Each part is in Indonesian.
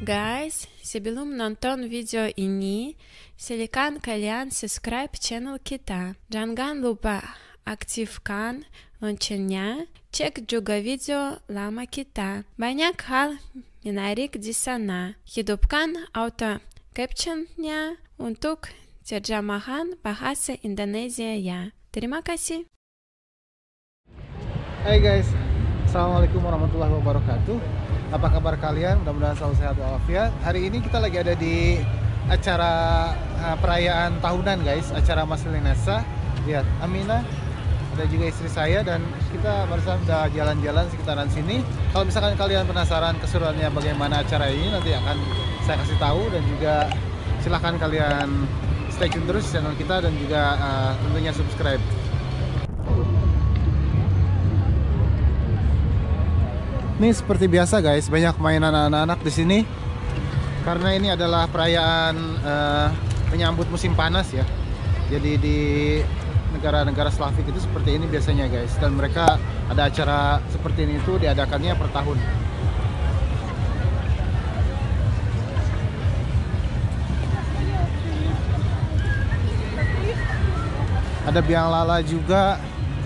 Guys, sebelum nonton video ini, silakan kalian subscribe channel kita. Jangan lupa aktifkan loncengnya, cek juga video lama kita. Banyak hal menarik di sana. Hidupkan auto captionnya untuk terjemahan bahasa Indonesia ya. Terima kasih. Hai guys, assalamualaikum warahmatullahi wabarakatuh. Apa kabar kalian? Mudah-mudahan selalu sehat walafiat. Hari ini kita lagi ada di acara perayaan tahunan guys, acara Maslinesa. Lihat, Aminah, ada juga istri saya, dan kita barusan udah jalan-jalan sekitaran sini. Kalau misalkan kalian penasaran keseruannya bagaimana acara ini, nanti akan saya kasih tahu, dan juga silahkan kalian stay tune terus channel kita, dan juga tentunya subscribe. Ini seperti biasa guys, banyak mainan anak-anak di sini karena ini adalah perayaan menyambut musim panas ya. Jadi di negara-negara Slavik itu seperti ini biasanya guys, dan mereka ada acara seperti ini itu diadakannya per tahun. Ada biang lala juga.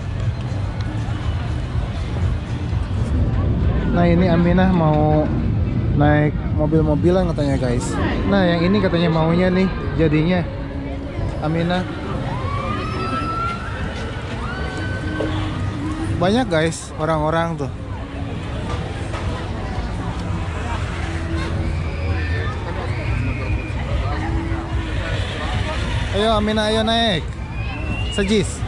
Nah, ini Aminah mau naik mobil-mobilan katanya guys. Nah, yang ini katanya maunya nih jadinya Aminah. Banyak guys orang-orang tuh. Ayo Aminah, ayo naik. Sajis.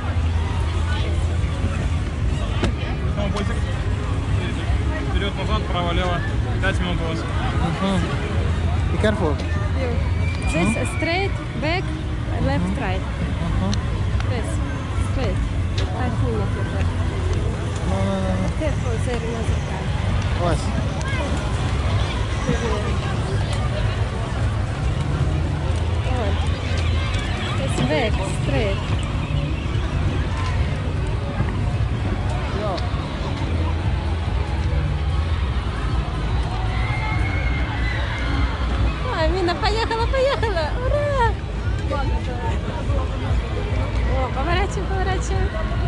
Назад, право-лево, 5 минут у вас. Be careful. This straight, back, left, right. This, straight. 5 minutes. No. Careful, there another car. Awas. It's back, straight. Поехала! Ура! О, поворачиваем.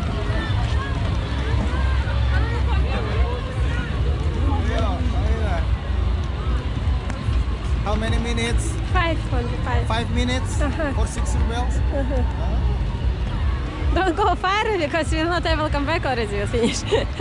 How many minutes? 5. 5 minutes for 6 bells? Don't go far because we will not able to come back already. We'll finish.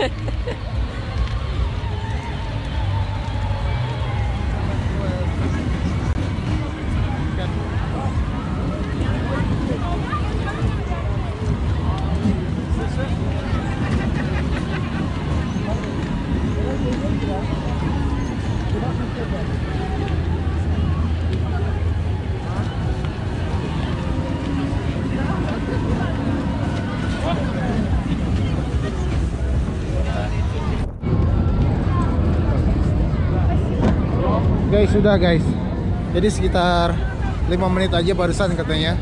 Guys, sudah guys. Jadi sekitar 5 menit aja barusan katanya.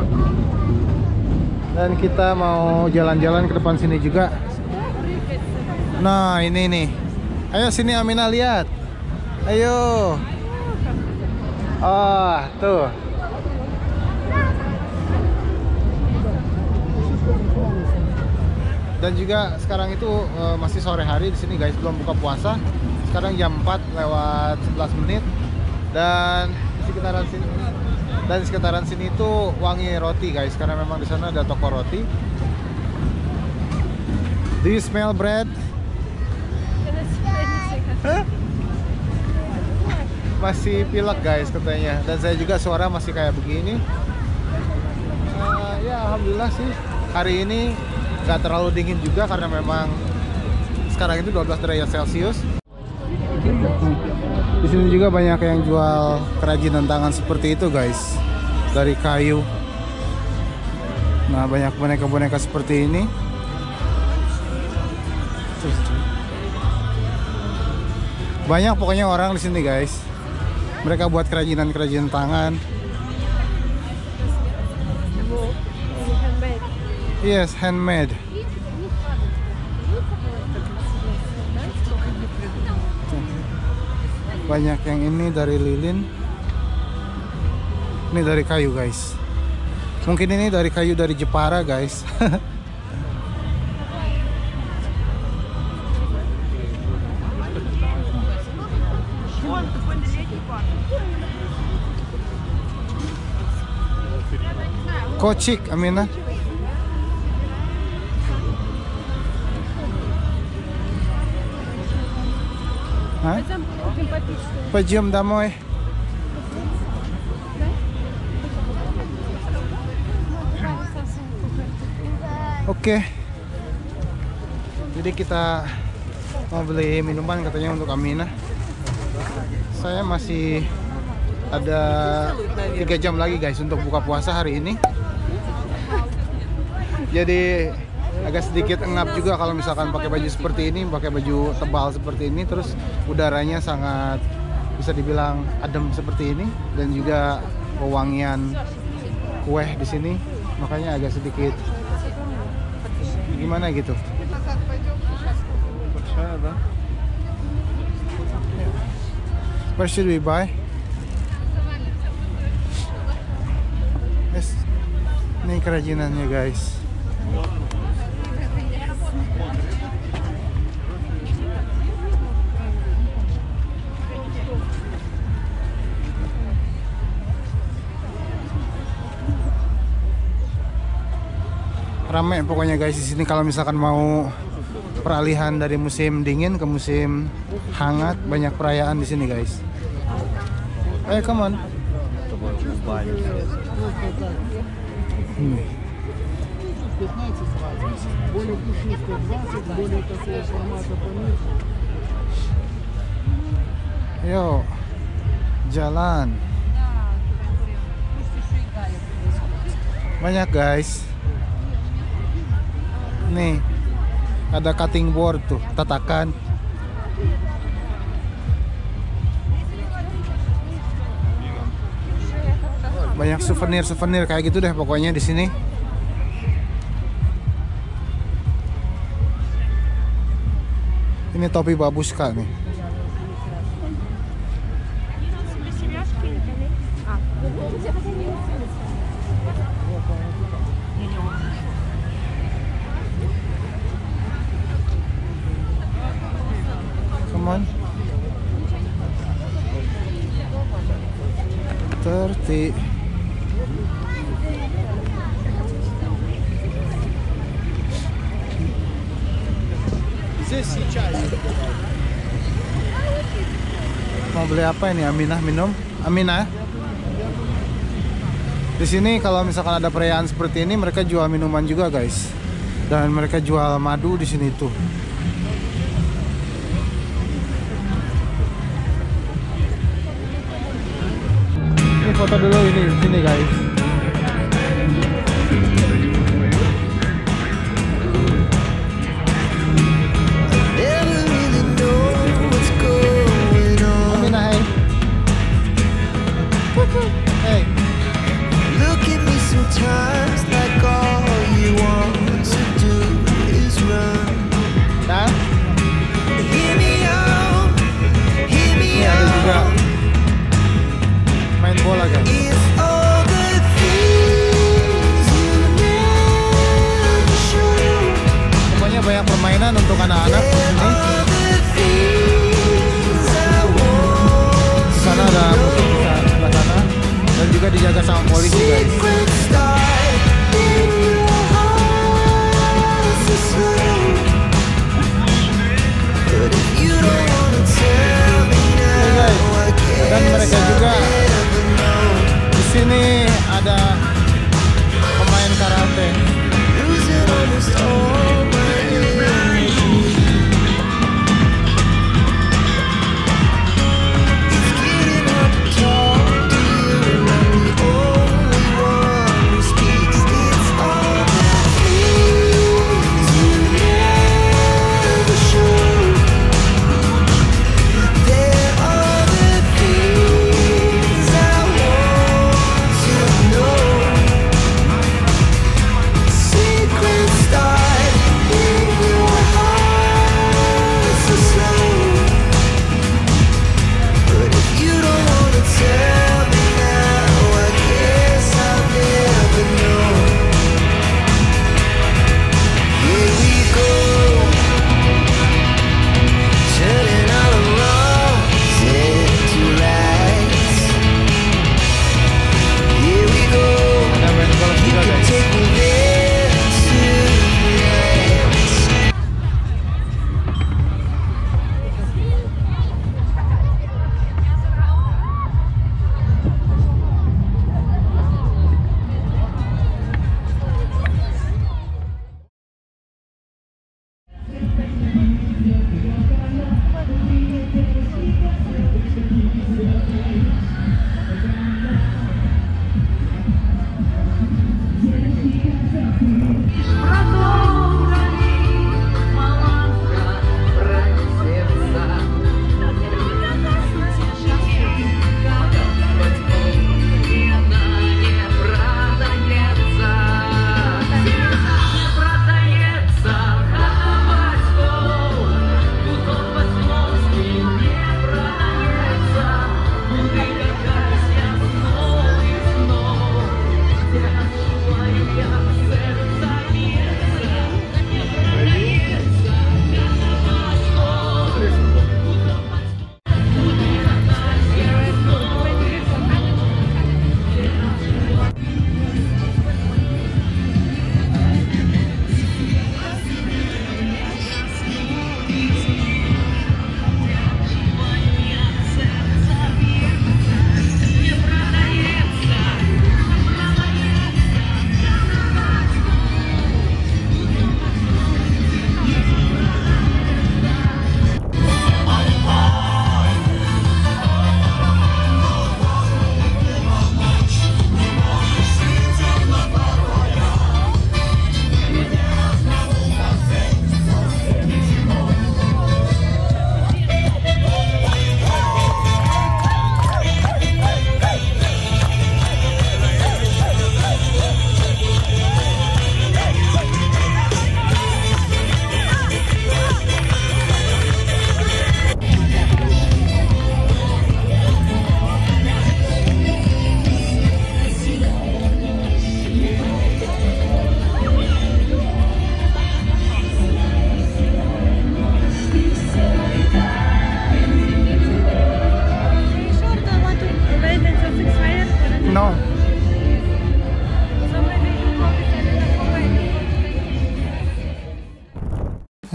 Dan kita mau jalan-jalan ke depan sini juga. Nah, ini nih. Ayo sini Aminah, lihat. Ayo. Ah, tuh. Dan juga sekarang itu masih sore hari di sini guys, belum buka puasa. Sekarang jam 4 lewat 11 menit, dan di sekitaran sini itu wangi roti guys, karena memang di sana ada toko roti. Do you smell bread? Huh? Masih pilek guys katanya, dan saya juga suara masih kayak begini. Ya alhamdulillah sih hari ini nggak terlalu dingin juga, karena memang sekarang itu 12 derajat Celcius. Di sini juga banyak yang jual kerajinan tangan seperti itu guys, dari kayu. Nah, banyak boneka-boneka seperti ini. Banyak pokoknya orang di sini guys. Mereka buat kerajinan tangan. Yes, handmade. Banyak yang ini dari lilin. Ini dari kayu guys. Mungkin ini dari kayu dari Jepara guys. Kocik, Amina. Hah? Pejam домой. Oke. Jadi kita mau beli minuman katanya untuk Amina. Saya masih ada 3 jam lagi guys untuk buka puasa hari ini. Jadi agak sedikit engap juga kalau misalkan pakai baju seperti ini, pakai baju tebal seperti ini, terus udaranya sangat bisa dibilang adem seperti ini, dan juga wewangian kue di sini, makanya agak sedikit gimana gitu. Where should we buy? Yes. Ini kerajinannya guys. Rame pokoknya guys di sini kalau misalkan mau peralihan dari musim dingin ke musim hangat, banyak perayaan di sini guys. Hey, come on. Ayo, jalan. Banyak guys. Nih, ada cutting board tuh, tatakan. Banyak souvenir kayak gitu deh pokoknya di sini. Ini topi babushka nih. Come on. 30. Mau beli apa ini? Aminah minum? Aminah? Di sini kalau misalkan ada perayaan seperti ini, mereka jual minuman juga guys. Dan mereka jual madu di sini tuh. Ini foto dulu ini di sini guys. Hey. Look at me sometimes like all you want to do is run. Dan Hear me out, hear me ini ada juga out. main bola guys. It's all the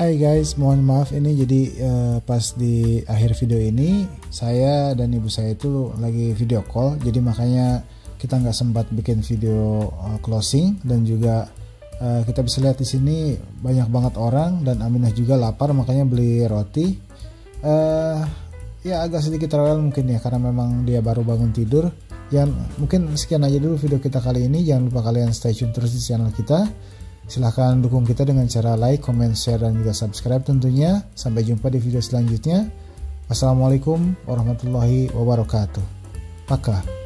Hai guys, mohon maaf ini jadi pas di akhir video ini saya dan ibu saya itu lagi video call, jadi makanya kita nggak sempat bikin video closing. Dan juga kita bisa lihat di sini banyak banget orang dan Aminah juga lapar, makanya beli roti. Ya agak sedikit rewel mungkin ya, karena memang dia baru bangun tidur. Ya mungkin sekian aja dulu video kita kali ini. Jangan lupa kalian stay tune terus di channel kita. Silahkan dukung kita dengan cara like, comment, share, dan juga subscribe tentunya. Sampai jumpa di video selanjutnya. Wassalamualaikum warahmatullahi wabarakatuh. Pakai.